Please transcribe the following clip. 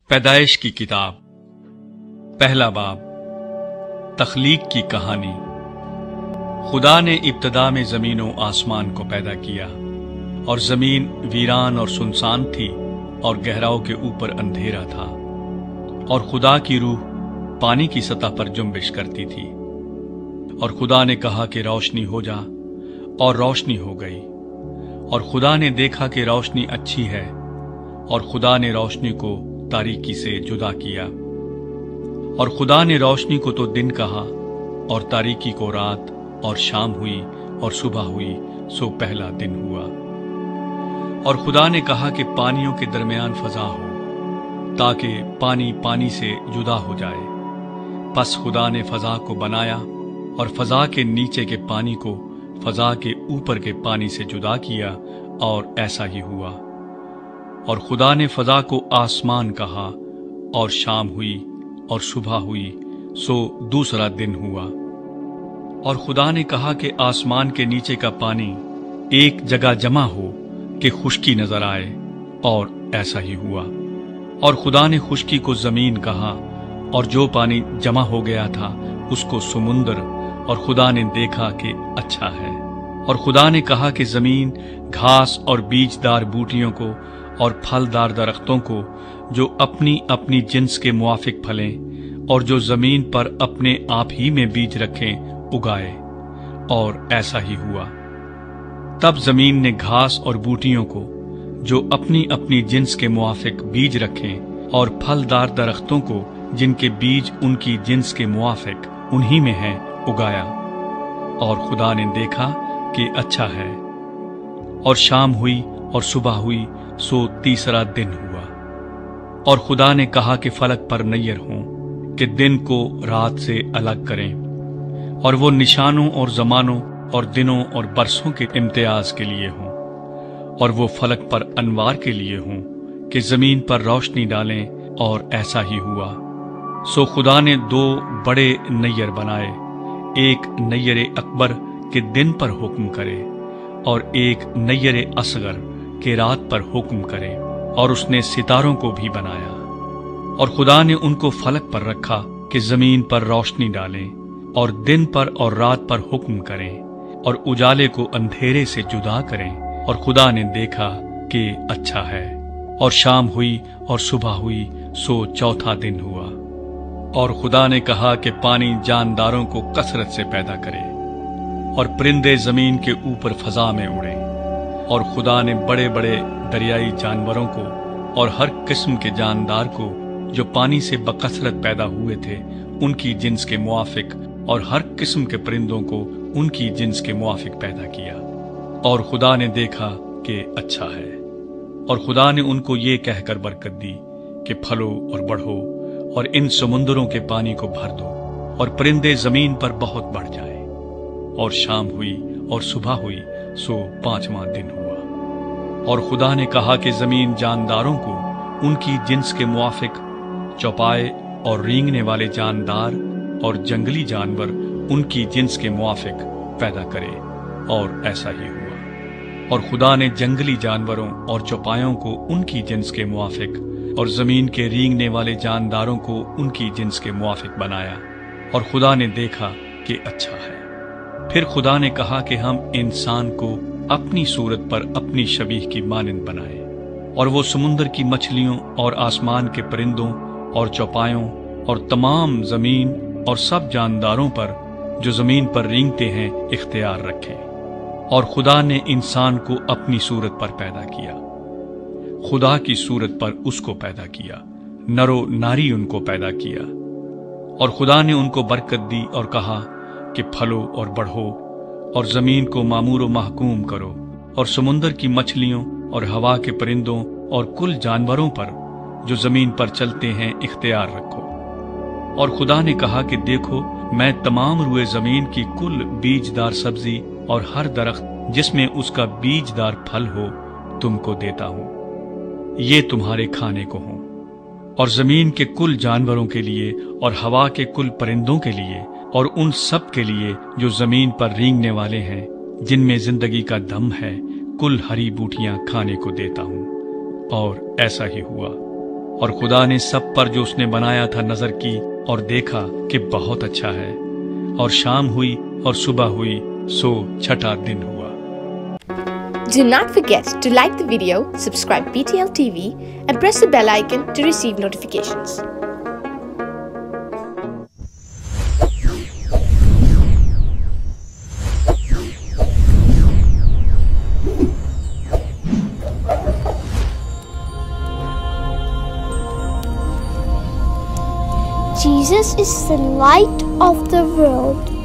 پیدائش کی کتاب پہلا باب تخلیق کی کہانی۔ خدا نے ابتدا میں زمین و آسمان کو پیدا کیا، اور زمین ویران اور سنسان تھی اور گہراؤں کے اوپر اندھیرا تھا، اور خدا کی روح پانی کی سطح پر جنبش کرتی تھی۔ اور خدا نے کہا کہ روشنی ہو جا، اور روشنی ہو گئی۔ اور خدا نے دیکھا کہ روشنی اچھی ہے، اور خدا نے روشنی کو تاریکی سے جدا کیا۔ اور خدا نے روشنی کو تو دن کہا، اور تاریکی کو رات، اور شام ہوئی اور صبح ہوئی، سو پہلا دن ہوا۔ اور خدا نے کہا کہ پانیوں کے درمیان فضا ہو، تاکہ پانی پانی سے جدا ہو جائے۔ پس خدا نے فضا کو بنایا، اور فضا کے نیچے کے پانی کو فضا کے اوپر کے پانی سے جدا کیا، اور ایسا ہی ہوا۔ اور خدا نے فضا کو آسمان کہا، اور شام ہوئی اور صبح ہوئی، سو دوسرا دن ہوا۔ اور خدا نے کہا کہ آسمان کے نیچے کا پانی ایک جگہ جمع ہو کہ خشکی نظر آئے، اور ایسا ہی ہوا۔ اور خدا نے خشکی کو زمین کہا، اور جو پانی جمع ہو گیا تھا اس کو سمندر، اور خدا نے دیکھا کہ اچھا ہے۔ اور خدا نے کہا کہ زمین گھاس اور بیج دار بوٹیوں کو اور پھلدار درختوں کو جو اپنی اپنی جنس کے موافق پھلیں، اور جو زمین پر اپنے آپ ہی میں بیج رکھیں، اگائے، اور ایسا ہی ہوا۔ تب زمین نے گھاس اور بوٹیوں کو جو اپنی اپنی جنس کے موافق بیج رکھیں، اور پھلدار درختوں کو جن کے بیج ان کی جنس کے موافق انہی میں ہیں، اگایا۔ اور خدا نے دیکھا کہ اچھا ہے۔ اور شام ہوئی اور صبح ہوئی، سو تیسرا دن ہوا۔ اور خدا نے کہا کہ فلک پر نیر ہوں، کہ دن کو رات سے الگ کریں، اور وہ نشانوں اور زمانوں اور دنوں اور برسوں کے امتیاز کے لیے ہوں، اور وہ فلک پر انوار کے لیے ہوں، کہ زمین پر روشنی ڈالیں، اور ایسا ہی ہوا۔ سو خدا نے دو بڑے نیر بنائے، ایک نیر اکبر کہ دن پر حکم کرے، اور ایک نیر اصغر کہ رات پر حکم کرے۔ اور اس نے ستاروں کو بھی بنایا۔ اور خدا نے ان کو فلک پر رکھا کہ زمین پر روشنی ڈالیں، اور دن پر اور رات پر حکم کریں، اور اجالے کو اندھیرے سے جدا کریں۔ اور خدا نے دیکھا کہ اچھا ہے۔ اور شام ہوئی اور صبح ہوئی، سو چوتھا دن ہوا۔ اور خدا نے کہا کہ پانی جانداروں کو کثرت سے پیدا کرے، اور پرندے زمین کے اوپر فضا میں اڑیں۔ اور خدا نے بڑے بڑے دریائی جانوروں کو اور ہر قسم کے جاندار کو جو پانی سے بکثرت پیدا ہوئے تھے ان کی جنس کے موافق، اور ہر قسم کے پرندوں کو ان کی جنس کے موافق پیدا کیا۔ اور خدا نے دیکھا کہ اچھا ہے۔ اور خدا نے ان کو یہ کہہ کر برکت دی کہ پھلو اور بڑھو، اور ان سمندروں کے پانی کو بھر دو، اور پرندے زمین پر بہت بڑھ جائیں۔ اور شام ہوئی اور صبح ہوئی، سو پانچواں دن ہوا۔ اور خدا نے کہا کہ زمین جانداروں کو ان کی جنس کے موافق، چوپائے اور رینگنے والے جاندار اور جنگلی جانور ان کی جنس کے موافق پیدا کرے، اور ایسا ہی ہوا۔ اور خدا نے جنگلی جانوروں اور چوپایوں کو ان کی جنس کے موافق، اور زمین کے رینگنے والے جانداروں کو ان کی جنس کے موافق بنایا۔ اور خدا نے دیکھا کہ اچھا ہے۔ پھر خدا نے کہا کہ ہم انسان کو اپنی صورت پر اپنی شبیہ کی مانند بنائے، اور وہ سمندر کی مچھلیوں اور آسمان کے پرندوں اور چوپایوں اور تمام زمین اور سب جانداروں پر جو زمین پر رینگتے ہیں اختیار رکھیں۔ اور خدا نے انسان کو اپنی صورت پر پیدا کیا، خدا کی صورت پر اس کو پیدا کیا، نر و ناری ان کو پیدا کیا۔ اور خدا نے ان کو برکت دی اور کہا کہ پھلو اور بڑھو، اور زمین کو معمور و محکوم کرو، اور سمندر کی مچھلیوں اور ہوا کے پرندوں اور کل جانوروں پر جو زمین پر چلتے ہیں اختیار رکھو۔ اور خدا نے کہا کہ دیکھو، میں تمام روئے زمین کی کل بیج دار سبزی اور ہر درخت جس میں اس کا بیج دار پھل ہو تم کو دیتا ہوں، یہ تمہارے کھانے کو ہوں۔ اور زمین کے کل جانوروں کے لیے، اور ہوا کے کل پرندوں کے لیے، اور ان سب کے لیے جو زمین پر رینگنے والے ہیں جن میں زندگی کا دم ہے، کل ہری بوٹیاں کھانے کو دیتا ہوں۔ اور ایسا ہی ہوا۔ اور خدا نے سب پر جو اس نے بنایا تھا نظر کی اور دیکھا کہ بہت اچھا ہے، اور شام ہوئی اور صبح ہوئی، سو چھٹا دن ہوا۔ Do not forget to like the video, subscribe PTL TV and press the bell icon to receive notifications. Jesus is the light of the world.